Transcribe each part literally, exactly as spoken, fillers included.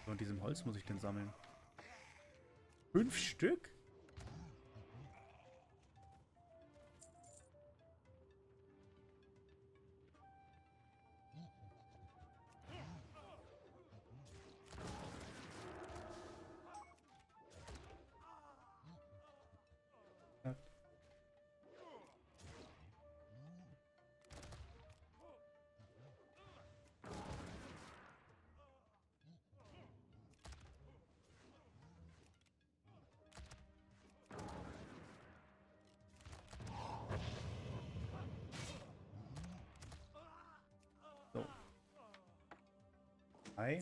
Von diesem Holz muss ich denn sammeln. Fünf Stück? Ja. So. Drei.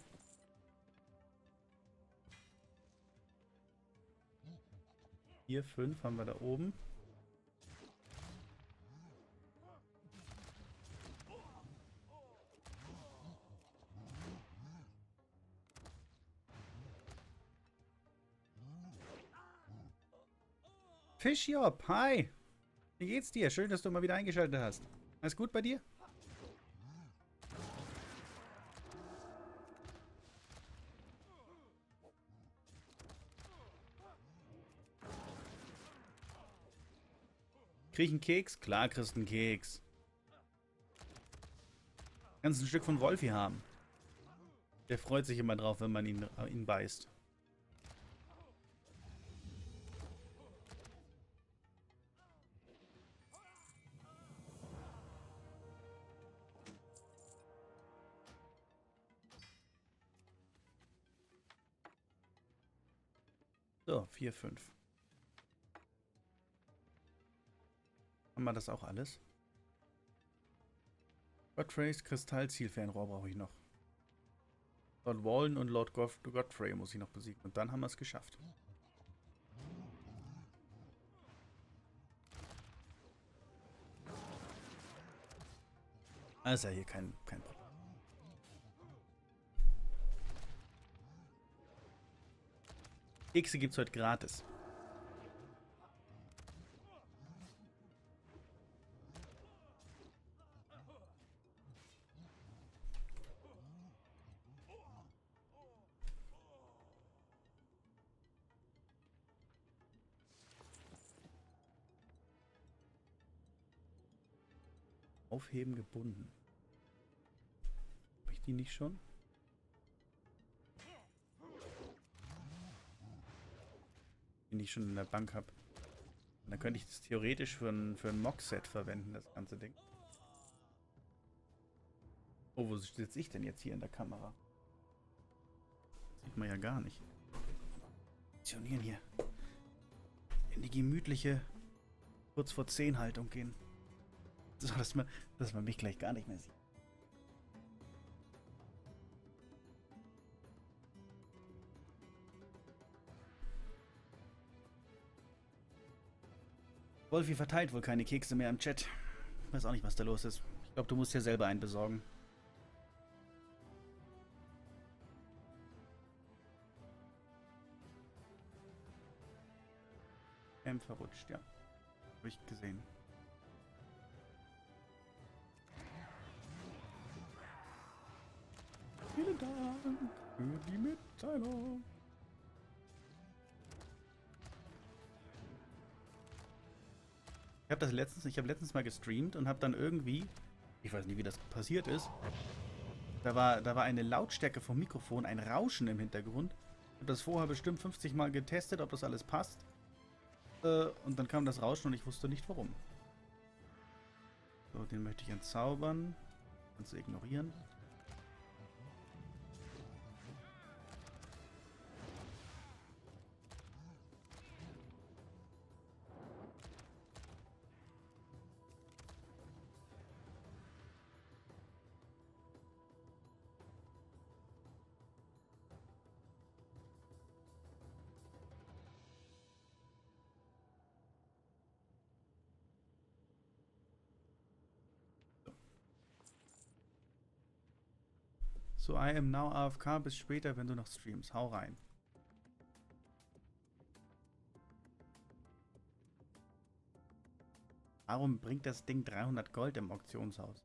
Vier, fünf haben wir da oben. Fischjob, hi! Wie geht's dir? Schön, dass du mal wieder eingeschaltet hast. Alles gut bei dir? Krieg ich einen Keks? Klar kriegst du einen Keks. Kannst ein Stück von Wolfi haben. Der freut sich immer drauf, wenn man ihn, äh, ihn beißt. So, vier, fünf. Haben wir das auch alles? Godfreys Kristallzielfernrohr brauche ich noch. Lord Wallen und Lord Goff Godfrey muss ich noch besiegen. Und dann haben wir es geschafft. Also hier kein, kein Problem. Kekse gibt es heute gratis. Aufheben gebunden. Habe ich die nicht schon? Die ich schon in der Bank habe. Dann könnte ich das theoretisch für ein, für ein Mock-Set verwenden, das ganze Ding. Oh, wo sitze ich denn jetzt hier in der Kamera? Sieht man ja gar nicht. Funktionieren hier. In die gemütliche kurz vor zehn Haltung gehen. So, dass man, dass man mich gleich gar nicht mehr sieht. Wolfi verteilt wohl keine Kekse mehr im Chat. Ich weiß auch nicht, was da los ist. Ich glaube, du musst dir selber einen besorgen. M verrutscht, ja. Habe ich gesehen. Vielen Dank für die Mitteilung. Ich habe das letztens, ich habe letztens mal gestreamt und habe dann irgendwie, ich weiß nicht, wie das passiert ist, da war, da war eine Lautstärke vom Mikrofon, ein Rauschen im Hintergrund. Ich habe das vorher bestimmt fünfzig Mal getestet, ob das alles passt. Äh, und dann kam das Rauschen und ich wusste nicht warum. So, den möchte ich entzaubern. Kannst du ignorieren. So, I am now A F K, bis später, wenn du noch streamst. Hau rein. Warum bringt das Ding dreihundert Gold im Auktionshaus?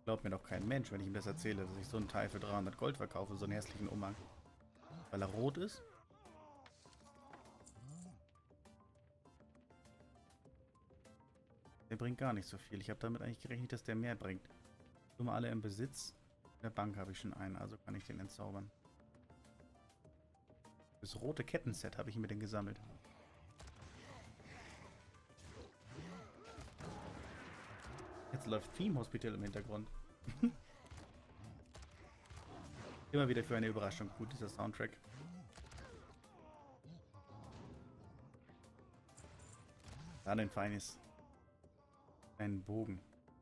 Glaubt mir doch kein Mensch, wenn ich ihm das erzähle, dass ich so einen Teil für dreihundert Gold verkaufe, so einen hässlichen Umhang. Weil er rot ist? Der bringt gar nicht so viel. Ich habe damit eigentlich gerechnet, dass der mehr bringt. Nur mal alle im Besitz. In der Bank habe ich schon einen, also kann ich den entzaubern. Das rote Kettenset habe ich mir den gesammelt. Jetzt läuft Theme Hospital im Hintergrund. Immer wieder für eine Überraschung gut, dieser Soundtrack. Dann ein feines. Einen Bogen.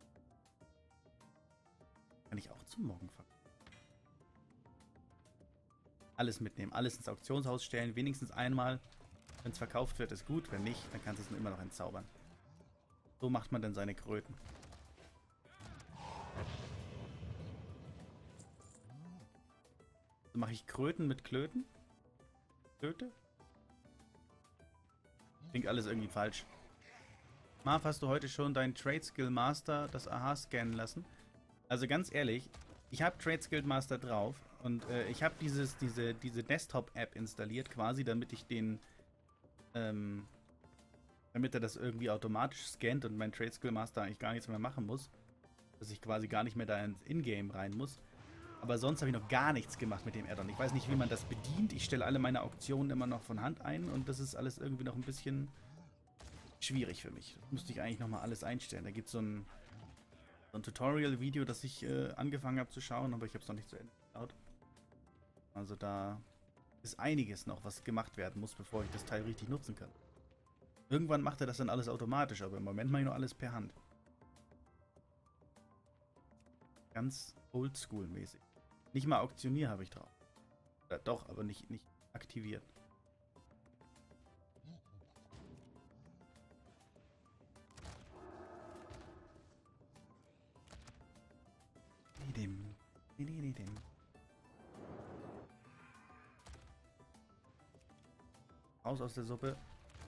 Kann ich auch zum Morgen verkaufen. Alles mitnehmen, alles ins Auktionshaus stellen, wenigstens einmal. Wenn es verkauft wird, ist gut. Wenn nicht, dann kannst du es immer noch entzaubern. So macht man dann seine Kröten. So mache ich Kröten mit Klöten? Klöte? Klingt alles irgendwie falsch. Marv, hast du heute schon deinen Trade Skill Master, das A H scannen lassen? Also ganz ehrlich, ich habe Trade Skill Master drauf und äh, ich habe dieses diese diese Desktop-App installiert quasi, damit ich den ähm, damit er das irgendwie automatisch scannt und mein Trade Skill Master eigentlich gar nichts mehr machen muss, dass ich quasi gar nicht mehr da ins Ingame rein muss. Aber sonst habe ich noch gar nichts gemacht mit dem Addon. Ich weiß nicht, wie man das bedient. Ich stelle alle meine Auktionen immer noch von Hand ein und das ist alles irgendwie noch ein bisschen schwierig für mich. Das müsste ich eigentlich nochmal alles einstellen. Da gibt so ein, so ein Tutorial-Video, das ich äh, angefangen habe zu schauen, aber ich habe es noch nicht zu Ende geschaut. Also da ist einiges noch, was gemacht werden muss, bevor ich das Teil richtig nutzen kann. Irgendwann macht er das dann alles automatisch, aber im Moment mache ich nur alles per Hand. Ganz oldschool-mäßig. Nicht mal Auktionier habe ich drauf. Oder doch, aber nicht, nicht aktiviert. Raus aus der Suppe.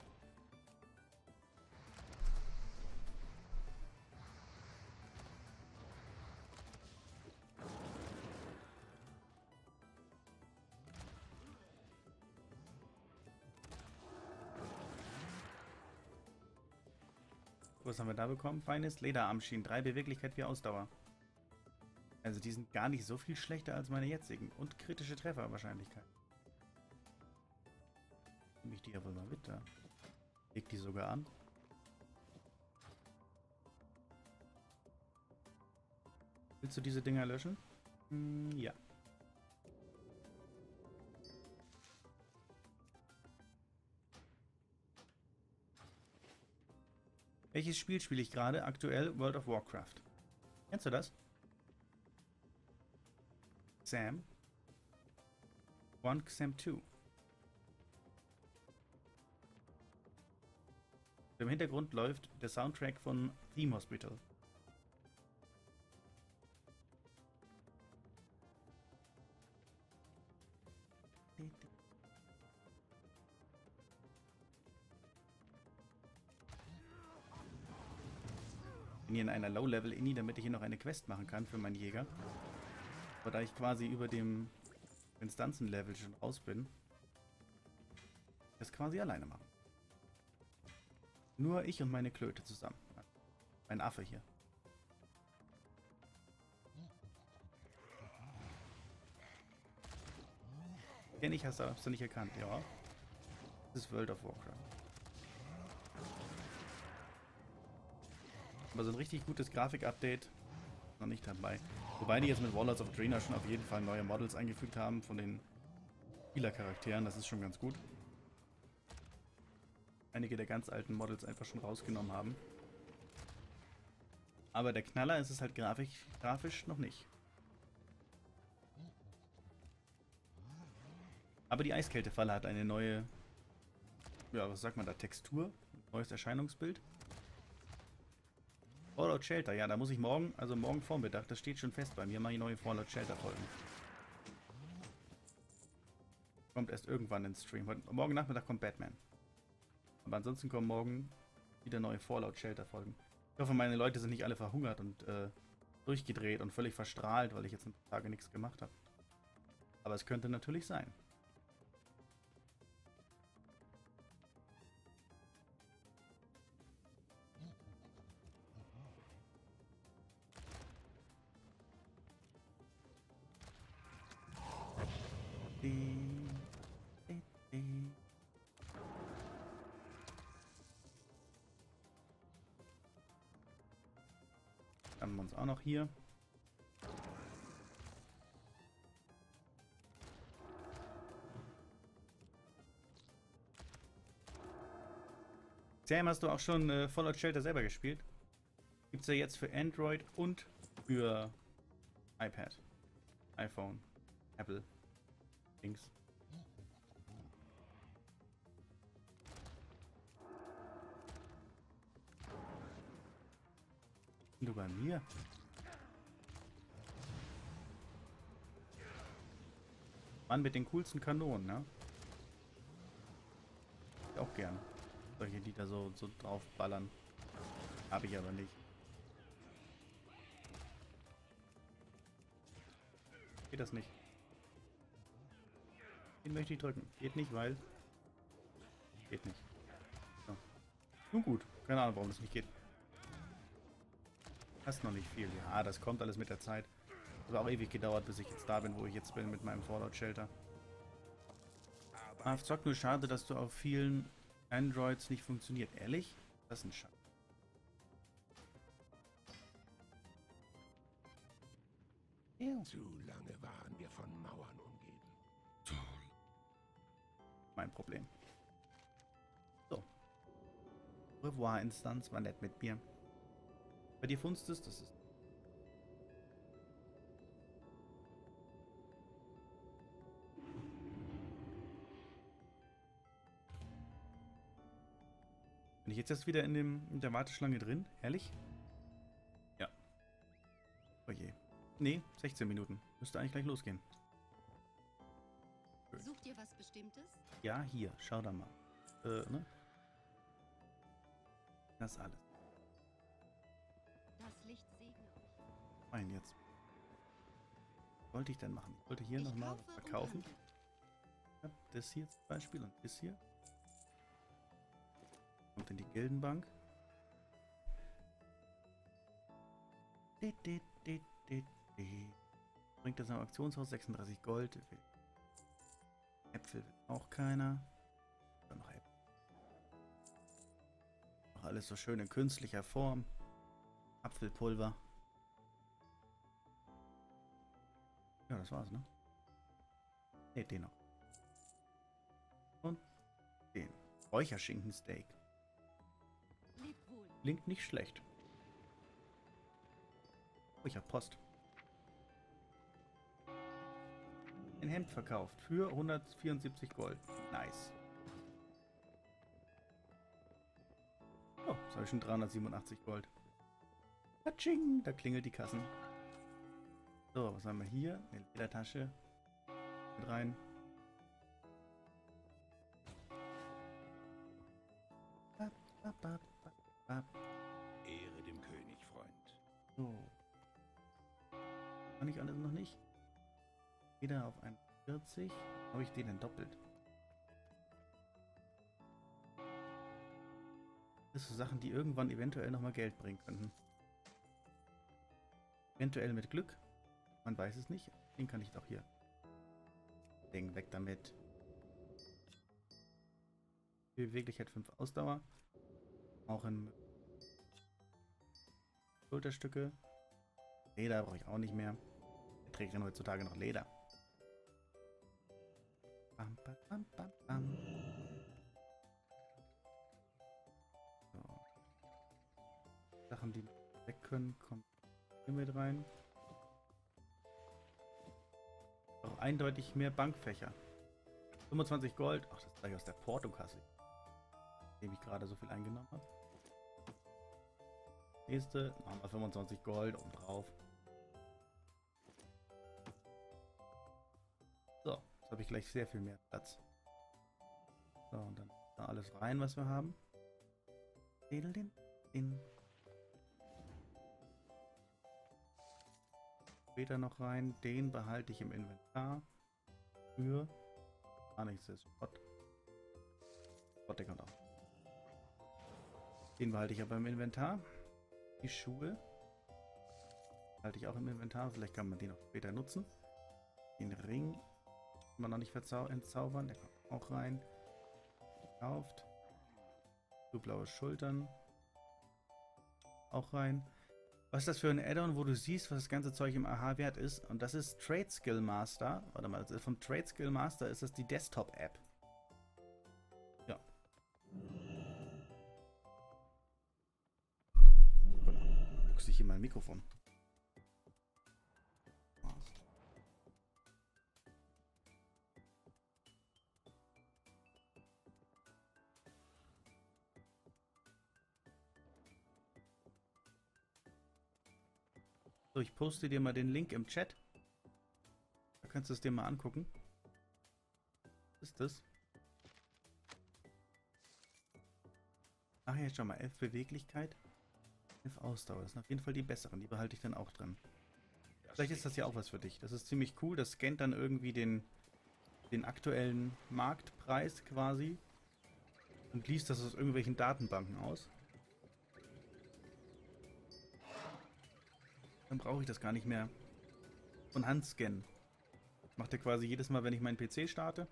Was haben wir da bekommen? Feines Lederarmschienen. drei Beweglichkeit, vier Ausdauer. Also die sind gar nicht so viel schlechter als meine jetzigen. Und kritische Trefferwahrscheinlichkeit. Nehme ich die ja wohl mal mit da. Leg die sogar an. Willst du diese Dinger löschen? Hm, ja. Welches Spiel spiele ich gerade? Aktuell World of Warcraft. Kennst du das? Sam. One Sam zwei. Im Hintergrund läuft der Soundtrack von Theme Hospital. Ich bin hier in einer Low-Level-Inni, damit ich hier noch eine Quest machen kann für meinen Jäger. Aber da ich quasi über dem Instanzen-Level schon raus bin, das quasi alleine machen. Nur ich und meine Klöte zusammen. Mein Affe hier. Kenn ich, hast du, hast du nicht erkannt, ja. Das ist World of Warcraft. Aber so ein richtig gutes Grafik-Update noch nicht dabei. Wobei die jetzt mit Warlords of Draenor schon auf jeden Fall neue Models eingefügt haben von den Spielercharakteren. Das ist schon ganz gut. Einige der ganz alten Models einfach schon rausgenommen haben. Aber der Knaller ist es halt grafisch, grafisch noch nicht. Aber die Eiskältefalle hat eine neue, ja, was sagt man da, Textur, neues Erscheinungsbild. Fallout Shelter, ja, da muss ich morgen, also morgen Vormittag, das steht schon fest bei mir, mache ich neue Fallout Shelter Folgen. Kommt erst irgendwann ins Stream. Heute, morgen Nachmittag kommt Batman. Aber ansonsten kommen morgen wieder neue Fallout Shelter Folgen. Ich hoffe, meine Leute sind nicht alle verhungert und äh, durchgedreht und völlig verstrahlt, weil ich jetzt ein paar Tage nichts gemacht habe. Aber es könnte natürlich sein. Haben wir uns auch noch hier. Sam, hast du auch schon äh, Fallout Shelter selber gespielt? Gibt es ja jetzt für Android und für iPad, iPhone, Apple, Dings. Du bei mir? Mann mit den coolsten Kanonen, ne? Ich auch gern. Solche, die da so, so drauf ballern. Habe ich aber nicht. Geht das nicht? Den möchte ich drücken. Geht nicht, weil... Geht nicht. So. Nun gut. Keine Ahnung, warum das nicht geht. Hast noch nicht viel. Ja, das kommt alles mit der Zeit. Es hat auch ewig gedauert, bis ich jetzt da bin, wo ich jetzt bin mit meinem Fallout Shelter. Ah, Zock, nur schade, dass du auf vielen Androids nicht funktioniert. Ehrlich? Das ist ein Scheiß. Ja. Zu lange waren wir von Mauern umgeben. Toll. Mein Problem. So. Au revoir, Instanz. War nett mit mir. Bei dir funzt es, das ist... Bin ich jetzt erst wieder in, dem, in der Warteschlange drin? Ehrlich? Ja. Oh je. Nee, sechzehn Minuten. Müsste eigentlich gleich losgehen. Sucht ihr was Bestimmtes? Ja, hier. Schau da mal. Äh, ne? Das ist alles. Das Licht segne euch. Nein, jetzt. Was wollte ich denn machen? Ich wollte hier Ich nochmal kaufe und verkaufen. handle. Ja, das hier zum Beispiel und das hier. Kommt in die Gildenbank. Di, di, di, di, di. Bringt das am Auktionshaus sechsunddreißig Gold. Äpfel will auch keiner. Oder noch Äpfel. Noch alles so schön in künstlicher Form. Apfelpulver. Ja, das war's, ne? Ne, den noch. Und den. Räucherschinkensteak. Lebt wohl. Klingt nicht schlecht. Oh, ich hab Post. Ein Hemd verkauft für hundertvierundsiebzig Gold. Nice. Oh, jetzt habe ich schon dreihundertsiebenundachtzig Gold. Patsching, da klingelt die Kassen. So, was haben wir hier? Eine Ledertasche. Mit rein. Bap, bap, bap, bap, bap. Ehre dem König, Freund. So. Kann ich alles noch nicht? Wieder auf einundvierzig. Habe ich den denn doppelt? Das sind so Sachen, die irgendwann eventuell nochmal Geld bringen könnten. Eventuell mit Glück. Man weiß es nicht. Den kann ich doch hier. Ding, weg damit. Beweglichkeit fünf Ausdauer. Auch in Schulterstücke. Leder brauche ich auch nicht mehr. Wer trägt denn heutzutage noch Leder? Bam, bam, bam, bam, bam. So. Sachen, die weg können, kommen hier mit rein. Auch eindeutig mehr Bankfächer. fünfundzwanzig Gold. Ach, das ist gleich aus der Portokasse. Dem ich gerade so viel eingenommen habe. Nächste. Machen wir fünfundzwanzig Gold oben drauf. So, jetzt habe ich gleich sehr viel mehr Platz. So, und dann da alles rein, was wir haben. später noch rein. Den behalte ich im Inventar. Für. Ah, nichts ist Schrott. Schrott, der kommt auch. Den behalte ich aber im Inventar. Die Schuhe. Halte ich auch im Inventar. Vielleicht kann man den auch später nutzen. Den Ring kann man noch nicht entzaubern. Der kommt auch rein. Gekauft. So blaue Schultern. Auch rein. Was ist das für ein Add-on, wo du siehst, was das ganze Zeug im A H wert ist? Und das ist Trade Skill Master. Warte mal, also vom Trade Skill Master ist das die Desktop-App. Ja. Guckst dich hier mal ein Mikrofon. So, ich poste dir mal den Link im Chat. Da kannst du es dir mal angucken. Was ist das? Ach ja, schau mal, elf Beweglichkeit, elf Ausdauer. Das sind auf jeden Fall die besseren. Die behalte ich dann auch drin. Vielleicht ist das ja auch was für dich. Das ist ziemlich cool. Das scannt dann irgendwie den, den aktuellen Marktpreis quasi und liest das aus irgendwelchen Datenbanken aus. Dann brauche ich das gar nicht mehr von Hand scannen. Macht er quasi jedes Mal, wenn ich meinen P C starte.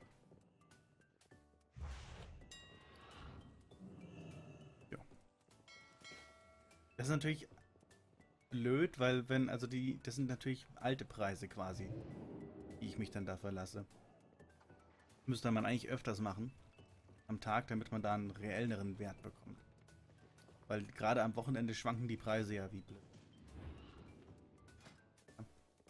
Ja. Das ist natürlich blöd, weil wenn, also die, das sind natürlich alte Preise quasi, die ich mich dann da verlasse. Müsste man eigentlich öfters machen am Tag, damit man da einen reelleren Wert bekommt. Weil gerade am Wochenende schwanken die Preise ja wie blöd.